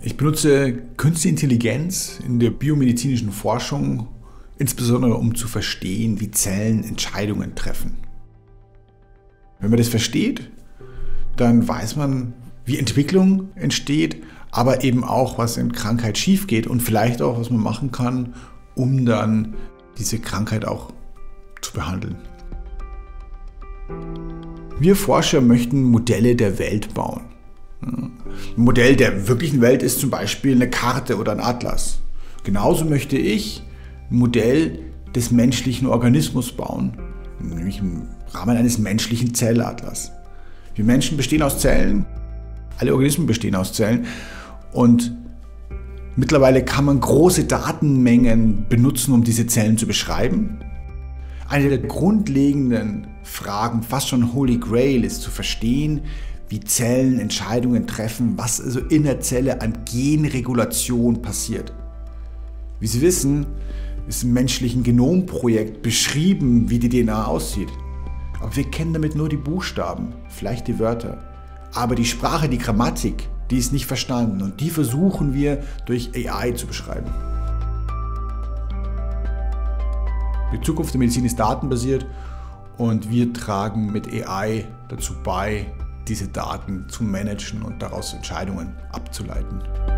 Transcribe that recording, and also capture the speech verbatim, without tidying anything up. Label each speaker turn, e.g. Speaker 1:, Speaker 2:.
Speaker 1: Ich benutze Künstliche Intelligenz in der biomedizinischen Forschung, insbesondere um zu verstehen, wie Zellen Entscheidungen treffen. Wenn man das versteht, dann weiß man, wie Entwicklung entsteht, aber eben auch, was in Krankheit schief geht und vielleicht auch, was man machen kann, um dann diese Krankheit auch zu behandeln. Wir Forscher möchten Modelle der Welt bauen. Ein Modell der wirklichen Welt ist zum Beispiel eine Karte oder ein Atlas. Genauso möchte ich ein Modell des menschlichen Organismus bauen, nämlich im Rahmen eines menschlichen Zellatlas. Wir Menschen bestehen aus Zellen, alle Organismen bestehen aus Zellen und mittlerweile kann man große Datenmengen benutzen, um diese Zellen zu beschreiben. Eine der grundlegenden Fragen, fast schon Holy Grail, ist zu verstehen, wie Zellen Entscheidungen treffen, was also in der Zelle an Genregulation passiert. Wie Sie wissen, ist im menschlichen Genomprojekt beschrieben, wie die D N A aussieht. Aber wir kennen damit nur die Buchstaben, vielleicht die Wörter. Aber die Sprache, die Grammatik, die ist nicht verstanden und die versuchen wir durch A I zu beschreiben. Die Zukunft der Medizin ist datenbasiert und wir tragen mit A I dazu bei, diese Daten zu managen und daraus Entscheidungen abzuleiten.